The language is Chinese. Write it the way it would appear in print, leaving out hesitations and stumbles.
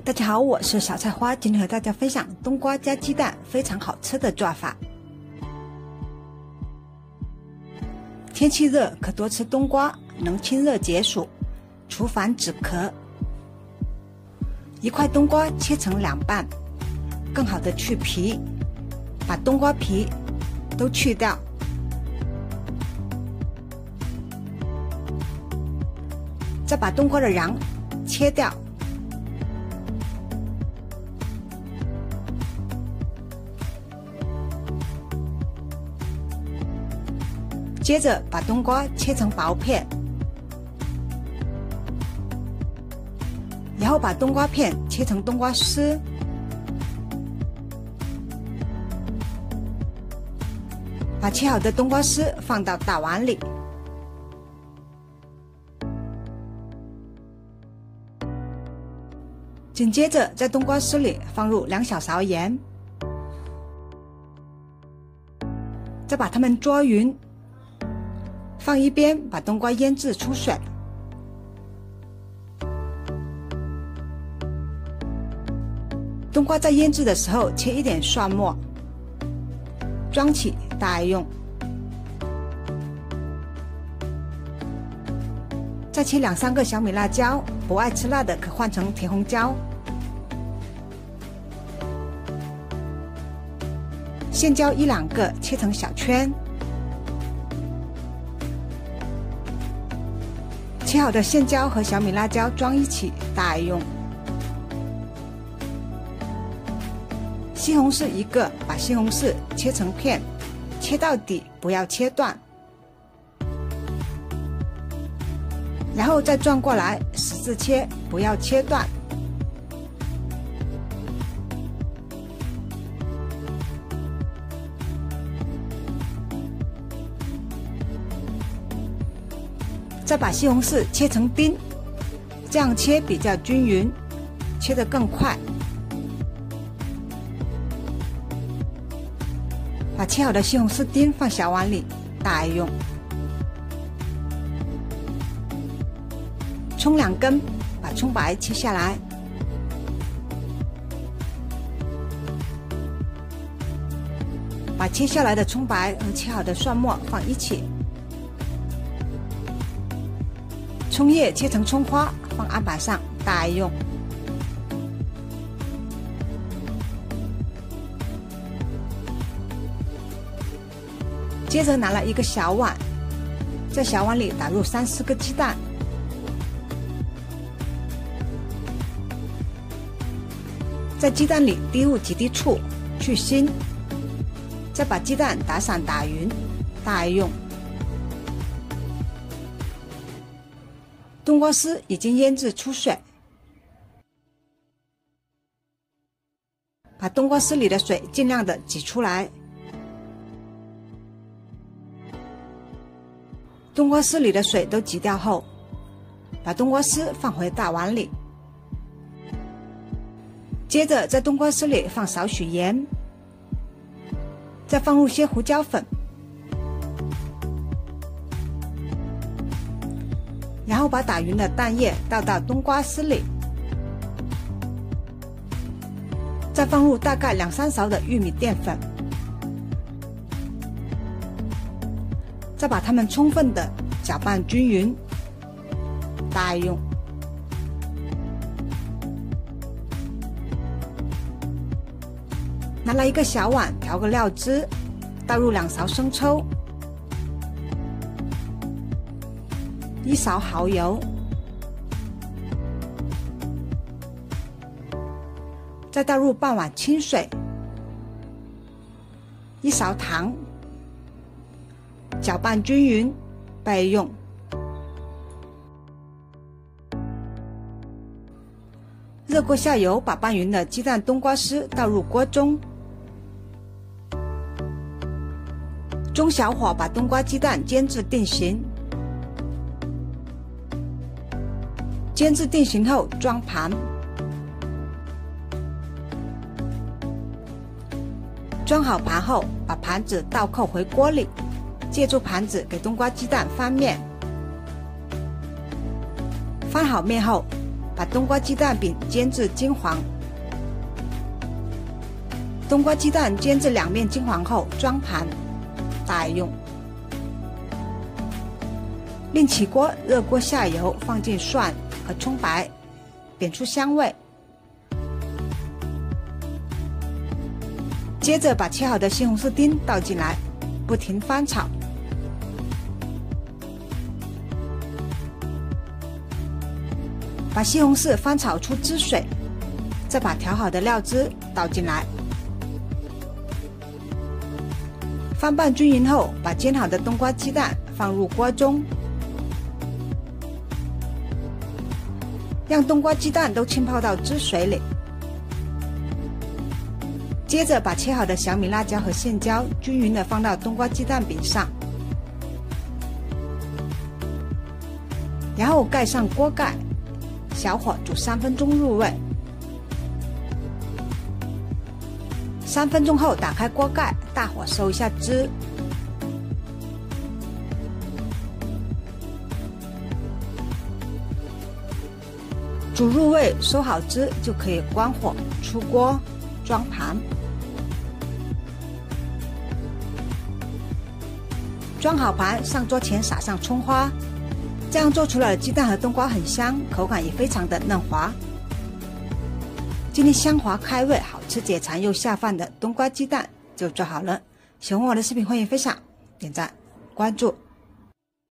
大家好，我是小菜花，今天和大家分享冬瓜加鸡蛋非常好吃的做法。天气热可多吃冬瓜，能清热解暑，除烦止咳。一块冬瓜切成2半，更好的去皮，把冬瓜皮都去掉。再把冬瓜的瓤切掉。接着把冬瓜切成薄片，然后把冬瓜片切成冬瓜丝，把切好的冬瓜丝放到大碗里，紧接着在冬瓜丝里放入2小勺盐，再把它们捉匀。放一边，把冬瓜腌制出水。冬瓜在腌制的时候切一点蒜末，装起大爱用。再切2-3个小米辣椒，不爱吃辣的可换成甜红椒。线椒1-2个切成小圈。切好的线椒和小米辣椒装一起，大爱用。西红柿1个，把西红柿切成片，切到底，不要切断。然后再转过来，十字切，不要切断。再把西红柿切成丁，这样切比较均匀，切得更快。把切好的西红柿丁放小碗里，大爱用。葱2根，把葱白切下来。把切下来的葱白和切好的蒜末放一起。葱叶切成葱花，放案板上，大爱用。接着拿了一个小碗，在小碗里打入3-4个鸡蛋，在鸡蛋里滴入几滴醋去腥，再把鸡蛋打散打匀，大爱用。冬瓜丝已经腌制出水，把冬瓜丝里的水尽量的挤出来。冬瓜丝里的水都挤掉后，把冬瓜丝放回大碗里。接着在冬瓜丝里放少许盐，再放入些胡椒粉，然后把打匀的蛋液倒到冬瓜丝里，再放入大概2-3勺的玉米淀粉，再把它们充分的搅拌均匀，大爱用。拿来一个小碗，调个料汁，倒入2勺生抽，1勺蚝油，再倒入半碗清水，1勺糖，搅拌均匀，备用。热锅下油，把拌匀的鸡蛋冬瓜丝倒入锅中，中小火把冬瓜鸡蛋煎至定型。煎至定型后装盘，装好盘后，把盘子倒扣回锅里，借助盘子给冬瓜鸡蛋翻面。翻好面后， 把冬瓜鸡蛋饼煎至金黄。冬瓜鸡蛋煎至两面金黄后装盘，大爱用。另起锅，热锅下油，放进蒜和葱白，煸出香味。接着把切好的西红柿丁倒进来，不停翻炒。把西红柿翻炒出汁水，再把调好的料汁倒进来。翻拌均匀后，把煎好的冬瓜鸡蛋放入锅中，让冬瓜鸡蛋都浸泡到汁水里。接着把切好的小米辣椒和线椒均匀地放到冬瓜鸡蛋饼上，然后盖上锅盖，小火煮3分钟入味。3分钟后打开锅盖，大火收一下汁。煮入味，收好汁就可以关火出锅装盘。装好盘，上桌前撒上葱花，这样做出来的鸡蛋和冬瓜很香，口感也非常的嫩滑。今天香滑开胃、好吃解馋又下饭的冬瓜鸡蛋就做好了。喜欢我的视频欢迎分享、点赞、关注。